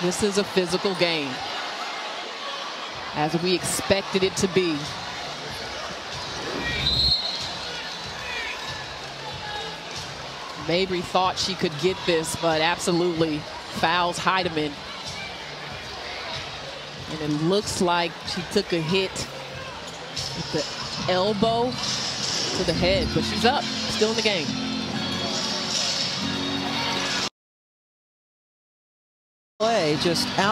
This is a physical game, as we expected it to be. Mabrey thought she could get this, but absolutely fouls Hiedeman. And it looks like she took a hit with the elbow to the head, but she's up, still in the game. Play just out.